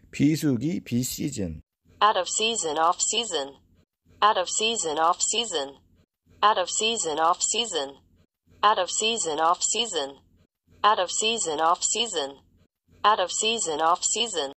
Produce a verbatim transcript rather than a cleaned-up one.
비수기 비시즌. out of season, off season, out of season, off season, out of season, off season, out of season, off season, out of season, off season, out of season, off season.